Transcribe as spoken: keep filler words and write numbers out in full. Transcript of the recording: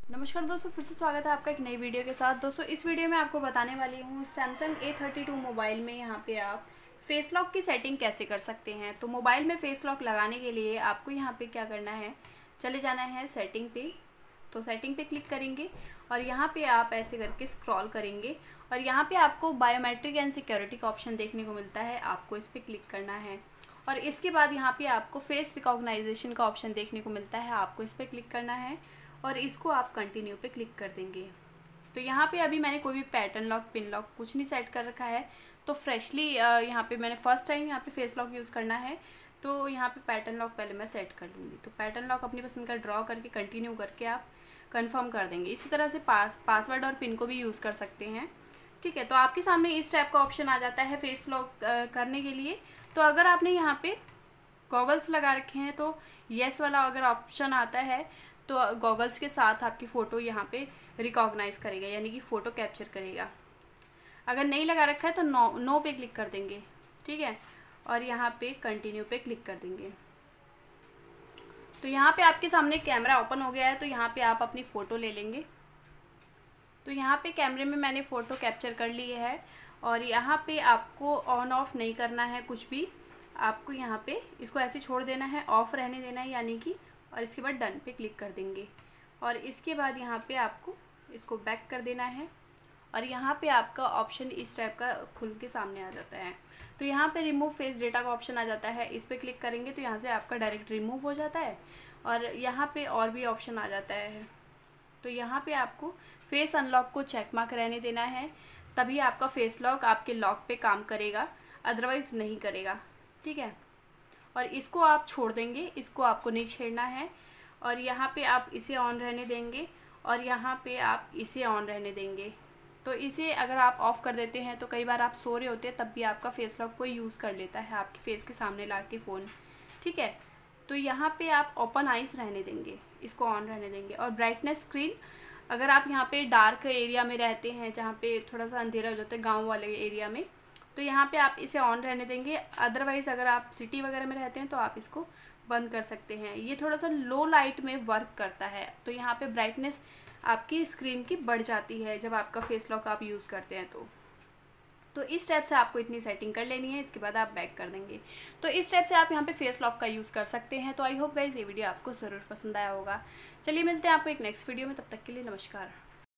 नमस्कार दोस्तों, फिर से स्वागत है आपका एक नई वीडियो के साथ। दोस्तों इस वीडियो में आपको बताने वाली हूँ Samsung A thirty two mobile में यहाँ पे आप फेस लॉक की सेटिंग कैसे कर सकते हैं। तो मोबाइल में फेस लॉक लगाने के लिए आपको यहाँ पे क्या करना है, चले जाना है सेटिंग पे। तो सेटिंग पे क्लिक करेंगे और यहाँ पे आप ऐसे करके स्क्रॉल करेंगे और यहाँ पे आपको बायोमेट्रिक एंड सिक्योरिटी का ऑप्शन देखने को मिलता है, आपको इस पर क्लिक करना है। और इसके बाद यहाँ पे आपको फेस रिकॉग्नाइजेशन का ऑप्शन देखने को मिलता है, आपको इस पर क्लिक करना है और इसको आप कंटिन्यू पे क्लिक कर देंगे। तो यहाँ पे अभी मैंने कोई भी पैटर्न लॉक, पिन लॉक कुछ नहीं सेट कर रखा है, तो फ्रेशली यहाँ पे मैंने फर्स्ट टाइम यहाँ पे फेस लॉक यूज़ करना है, तो यहाँ पे पैटर्न लॉक पहले मैं सेट कर लूँगी। तो पैटर्न लॉक अपनी पसंद का ड्रॉ करके कंटिन्यू करके आप कंफर्म कर देंगे। इसी तरह से पास पासवर्ड और पिन को भी यूज़ कर सकते हैं। ठीक है, तो आपके सामने इस टाइप का ऑप्शन आ जाता है फेस लॉक करने के लिए। तो अगर आपने यहाँ पे गॉगल्स लगा रखे हैं तो येस वाला अगर ऑप्शन आता है तो गॉगल्स के साथ आपकी फ़ोटो यहाँ पे रिकॉग्नाइज करेगा, यानी कि फ़ोटो कैप्चर करेगा। अगर नहीं लगा रखा है तो नो नो पे क्लिक कर देंगे। ठीक है, और यहाँ पे कंटिन्यू पे क्लिक कर देंगे। तो यहाँ पे आपके सामने कैमरा ओपन हो गया है, तो यहाँ पे आप अपनी फ़ोटो ले लेंगे। तो यहाँ पे कैमरे में मैंने फ़ोटो कैप्चर कर ली है और यहाँ पे आपको ऑन ऑफ नहीं करना है कुछ भी, आपको यहाँ पे इसको ऐसे छोड़ देना है, ऑफ रहने देना है यानी कि, और इसके बाद डन पे क्लिक कर देंगे। और इसके बाद यहाँ पे आपको इसको बैक कर देना है और यहाँ पे आपका ऑप्शन इस टाइप का खुल के सामने आ जाता है। तो यहाँ पे रिमूव फेस डेटा का ऑप्शन आ जाता है, इस पर क्लिक करेंगे तो यहाँ से आपका डायरेक्ट रिमूव हो जाता है। और यहाँ पे और भी ऑप्शन आ जाता है, तो यहाँ पे आपको फेस अनलॉक को चेक मार्क रहने देना है, तभी आपका फेस लॉक आपके लॉक पे काम करेगा, अदरवाइज़ नहीं करेगा। ठीक है, और इसको आप छोड़ देंगे, इसको आपको नहीं छेड़ना है। और यहाँ पे आप इसे ऑन रहने देंगे और यहाँ पे आप इसे ऑन रहने देंगे। तो इसे अगर आप ऑफ़ कर देते हैं तो कई बार आप सो रहे होते हैं तब भी आपका फेस लॉक कोई यूज़ कर लेता है आपके फेस के सामने ला के फ़ोन। ठीक है, तो यहाँ पे आप ओपन आइज़ रहने देंगे, इसको ऑन रहने देंगे। और ब्राइटनेस स्क्रीन, अगर आप यहाँ पे डार्क एरिया में रहते हैं जहाँ पे थोड़ा सा अंधेरा हो जाता है गाँव वाले एरिया में, तो यहाँ पे आप इसे ऑन रहने देंगे। अदरवाइज़ अगर आप सिटी वगैरह में रहते हैं तो आप इसको बंद कर सकते हैं। ये थोड़ा सा लो लाइट में वर्क करता है, तो यहाँ पे ब्राइटनेस आपकी स्क्रीन की बढ़ जाती है जब आपका फेस लॉक आप यूज़ करते हैं। तो तो इस टाइप से आपको इतनी सेटिंग कर लेनी है, इसके बाद आप बैक कर देंगे। तो इस टाइप से आप यहाँ पे फेस लॉक का यूज़ कर सकते हैं। तो आई होप गाइज ये वीडियो आपको ज़रूर पसंद आया होगा। चलिए मिलते हैं आपको एक नेक्स्ट वीडियो में, तब तक के लिए नमस्कार।